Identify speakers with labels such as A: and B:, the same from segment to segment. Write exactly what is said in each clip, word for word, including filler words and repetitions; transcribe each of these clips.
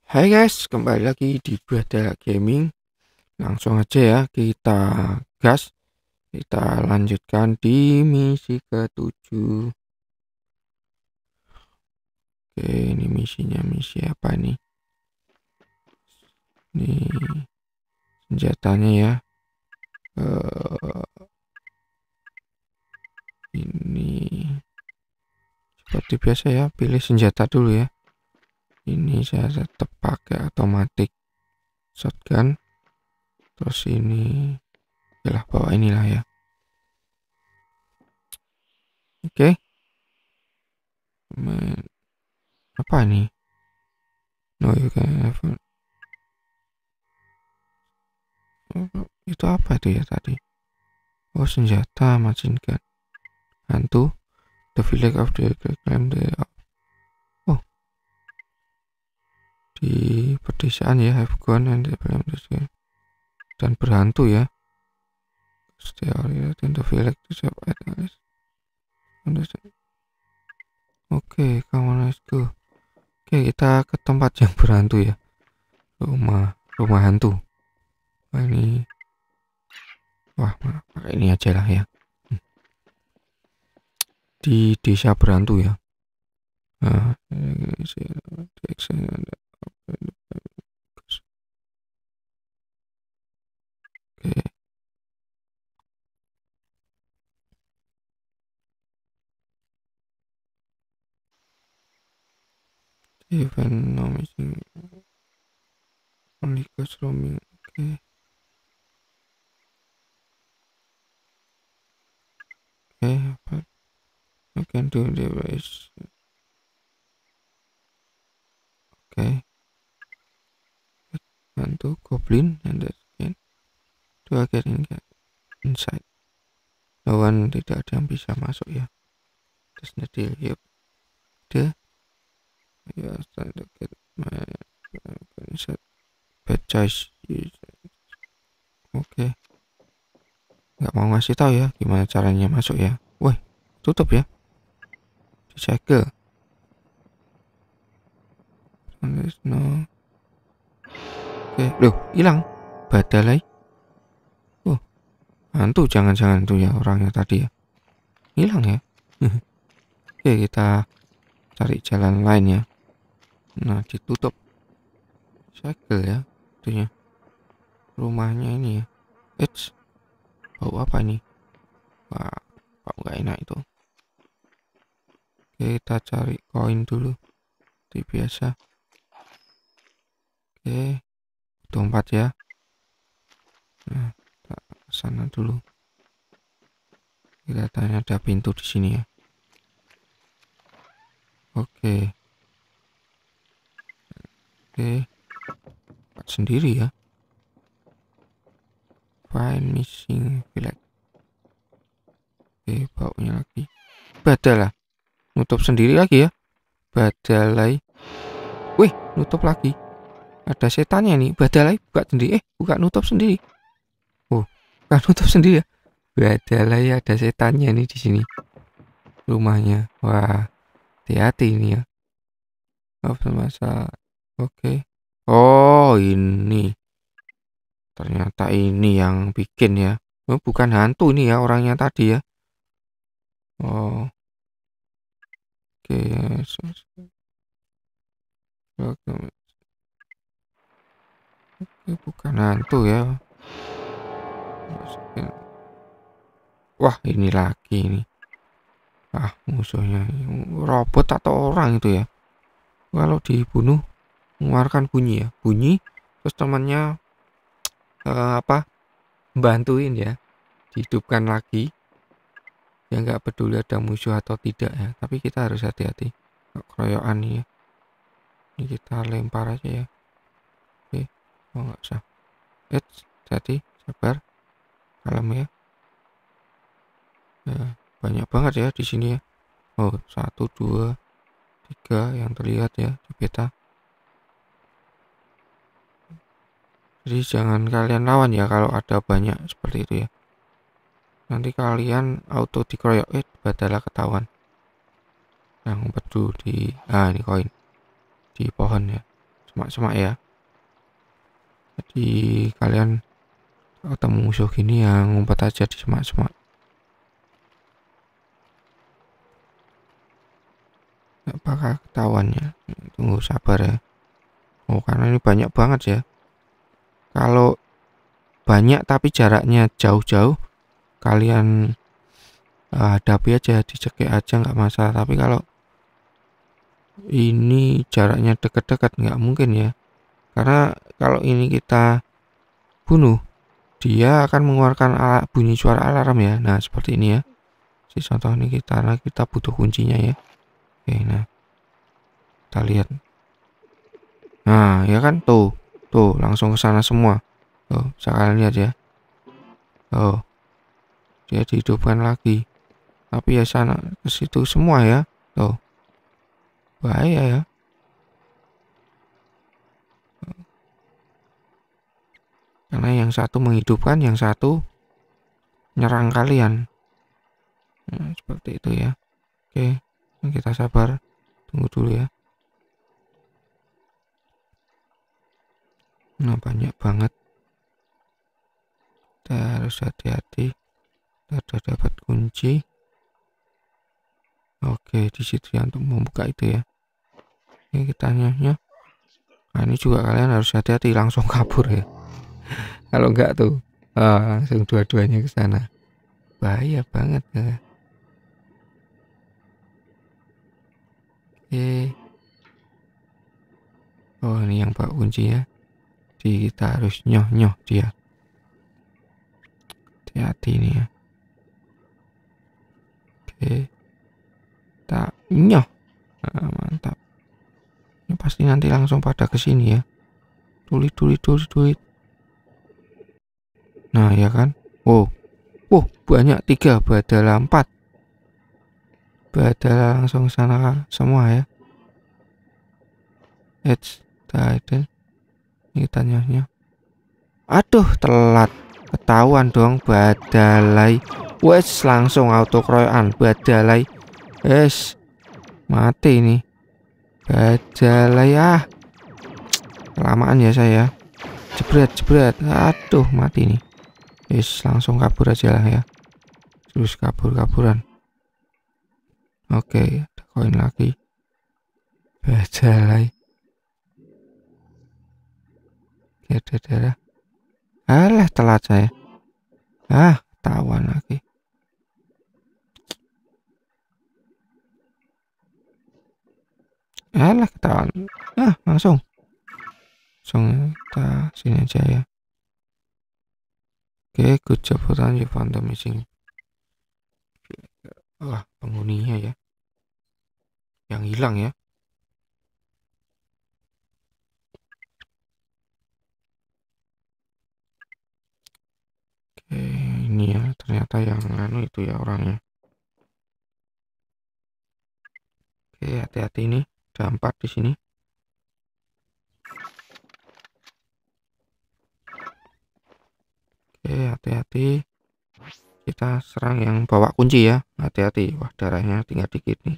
A: Hai guys, kembali lagi di Badala Gaming. Langsung aja ya, kita gas. Kita lanjutkan di misi ketujuh. Oke, ini misinya misi apa nih? Ini senjatanya ya. Eh, ini seperti biasa ya, pilih senjata dulu ya. Ini saya tetap pakai otomatis shotgun. Terus ini yalah bawa inilah ya. Oke. Men- Apa nih? No, you can have itu apa itu ya tadi? Oh, senjata machine gun. Hantu. The village of the climb the oh, di pedesaan ya, have gone and the dan berhantu ya. Stay in the village to save items. Oke, come on, let's go. Oke, kita ke tempat yang berhantu ya. Rumah rumah hantu. Wah, ini wah, pakai ini aja lah ya. Di desa berhantu ya. Nah, oke. Even no missing only ghost roaming. Oke. Oke, but you can do the race. Oke. Bantu goblin and that can do I get inside. Lawan tidak ada yang bisa masuk ya. Terus nanti yuk. The ya start to get my inside. Bad choice. Oke. Nggak mau ngasih tahu ya gimana caranya masuk ya. Woi, tutup ya. Disegel. No. Oke, loh, hilang. Badalai. Oh, hantu jangan-jangan tuh ya orangnya tadi ya. Hilang ya. Oke, kita cari jalan lain ya. Nah, ditutup. Segel ya. Itunya. Rumahnya ini ya. Eits. Bau apa ini? Wah, bau nggak enak itu. Oke, kita cari koin dulu. Seperti biasa. Oke. Butuh empat ya. Nah, kita sana dulu. Kita tanya ada pintu di sini ya. Oke. Oke. Empat sendiri ya. Find missing village. Oke, baunya lagi. Badal lah. Nutup sendiri lagi ya. Badalai. Wih, nutup lagi. Ada setannya nih. Badalai buka sendiri. Eh, buka nutup sendiri. Oh, buka nutup sendiri ya. Badalai ada setannya nih di sini. Rumahnya. Wah, hati-hati ini ya. Apa masa? Oke. Oh, ini. Ternyata ini yang bikin ya. Oh, bukan hantu ini ya orangnya tadi ya. Oh. Oke, yes, yes. Oke, bukan hantu ya. Wah, ini lagi ini. Ah, musuhnya robot atau orang itu ya. Kalau dibunuh mengeluarkan bunyi ya. Bunyi terus temannya eh, apa? Bantuin ya. Dihidupkan lagi. Ya nggak peduli ada musuh atau tidak ya. Tapi kita harus hati-hati. Keroyokan nih ya. Ini kita lempar aja ya. Oke, oh nggak usah. Eits, jadi sabar, kalem ya. Ya, banyak banget ya di sini ya. Oh, satu, dua, tiga yang terlihat ya di peta. Jadi jangan kalian lawan ya kalau ada banyak seperti itu ya. Nanti kalian auto dikeroyok. Eh, Badala ketahuan. Nah, ngumpet dulu di, ah ini koin di pohon ya. semak-semak ya. Jadi kalian ketemu musuh gini ya ngumpet aja di semak-semak. Nggak bakal ketahuan ya. Tunggu sabar ya. Oh karena ini banyak banget ya. Kalau banyak tapi jaraknya jauh-jauh, kalian uh, hadapi aja, dicekik aja nggak masalah. Tapi kalau ini jaraknya dekat-dekat nggak mungkin ya. Karena kalau ini kita bunuh, dia akan mengeluarkan ala, bunyi suara alarm ya. Nah seperti ini ya. Si contoh ini kita, nah kita butuh kuncinya ya. Oke, nah kita lihat. Nah ya kan tuh, tuh langsung ke sana semua. Tuh, kalian lihat ya. Oh, dia dihidupkan lagi. Tapi ya sana ke situ semua ya. Tuh, bahaya ya. Karena yang satu menghidupkan, yang satu nyerang kalian. Nah, seperti itu ya. Oke, kita sabar. Tunggu dulu ya. Nah, banyak banget. Kita harus hati-hati. Kita sudah dapat kunci. Oke, di situ ya untuk membuka itu ya. Oke, kita nyonya. Nah, ini juga kalian harus hati-hati, langsung kabur ya. Kalau enggak tuh, oh, langsung dua-duanya ke sana. Bahaya banget ya. Oke. Oh, ini yang bawa kunci ya. Jadi kita harus nyoh-nyoh dia. Hati-hati ini ya. Oke. Kita nyoh. Nah, mantap. Ini pasti nanti langsung pada kesini ya. Tulit, tulit, tulit, tulit. Nah, ya kan? Oh. Oh, banyak tiga, badala empat. Badala langsung sana semua ya. It's Titan. Ini tanyanya. Aduh, telat. Ketahuan dong, badalai. Wes, langsung auto kroyan, badalai. Wes, mati nih. Badalai ah. Kelamaan ya saya. Jebret, jebret. Aduh, mati nih. Wes, langsung kabur aja lah ya. Terus kabur-kaburan. Oke, ada koin lagi. Badalai. Oke, ada darah. Alah, telat saya. Ah, ketahuan lagi. Alah, ketahuan. Ah, langsung. Langsung kita sini aja ya. Oke, good job Hutan, you found the missing. Wah, penghuninya ya. Yang hilang ya. Oke, ini ya, ternyata yang anu itu ya orangnya. Oke, hati-hati ini, ada empat di sini. Oke, hati-hati. Kita serang yang bawa kunci ya. Hati-hati. Wah, darahnya tinggal dikit nih.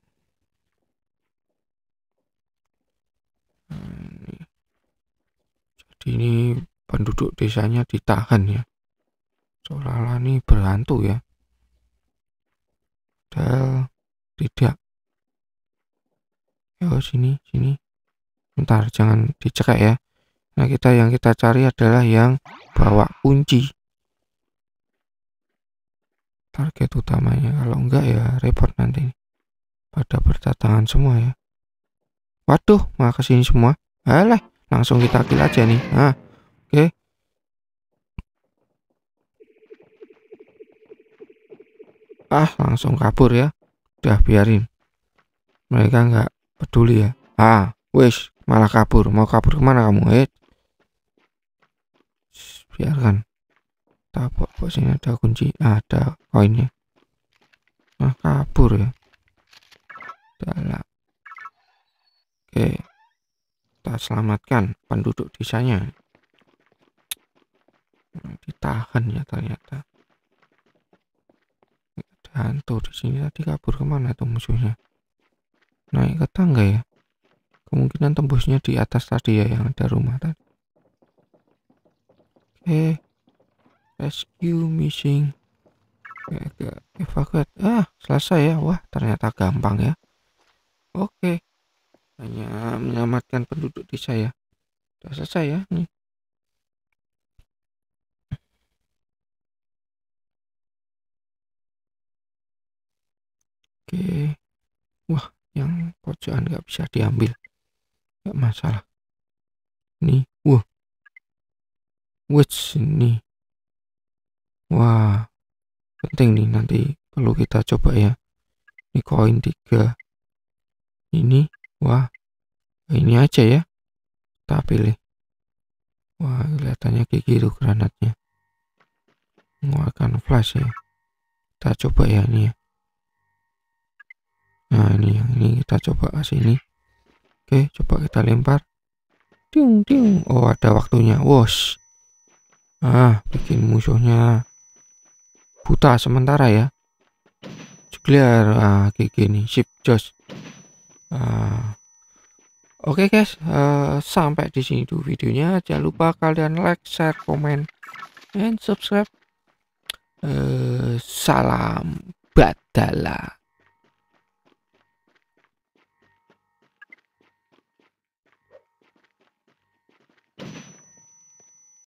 A: Nah, ini. Jadi ini penduduk desanya ditahan ya. Seolah-olah ini berhantu ya. Padahal tidak. Yo, sini, sini. Bentar, jangan dicekak ya. Nah, kita yang kita cari adalah yang bawa kunci. Target utamanya. Kalau enggak ya repot nanti. Pada berdatangan semua ya. Waduh, malah kesini semua. Alah, langsung kita kill aja nih. Nah, oke. Okay. Ah, langsung kabur ya. Udah biarin. Mereka nggak peduli ya. Ah, wis, malah kabur. Mau kabur kemana kamu? Eh, biarkan. Tapok, kok sini ada kunci. Ah, ada koinnya. Nah, kabur ya. Dalam. Oke. Kita selamatkan penduduk desanya. Nah, ditahan ya ternyata. Ada hantu di sini. Tadi kabur kemana tuh musuhnya? Naik ke tangga ya. Kemungkinan tembusnya di atas tadi ya, yang ada rumah tadi. Oke. Rescue missing. Oke, evacuate. Ah, selesai ya. Wah, ternyata gampang ya. Oke. Hanya menyelamatkan penduduk desa ya. Sudah selesai ya nih. Oke. Wah, yang pojokan nggak bisa diambil. Nggak masalah. Nih, wah. Wits ini. Wah, penting nih, nanti perlu kita coba ya. Ini koin tiga. Ini, wah. Ini aja ya. Kita pilih. Wah, kelihatannya kayak gitu granatnya. Mengeluarkan flash ya. Kita coba ya ini ya. Nah, ini yang ini kita coba ke sini. Oke, coba kita lempar. Tiung, tiung. Oh, ada waktunya. Wos. Ah, bikin musuhnya buta sementara ya. Clear. Ah, kayak gini. Sip, jos. Ah. Oke guys, uh, sampai di sini dulu videonya. Jangan lupa kalian like, share, komen, and subscribe. Uh, salam Badala.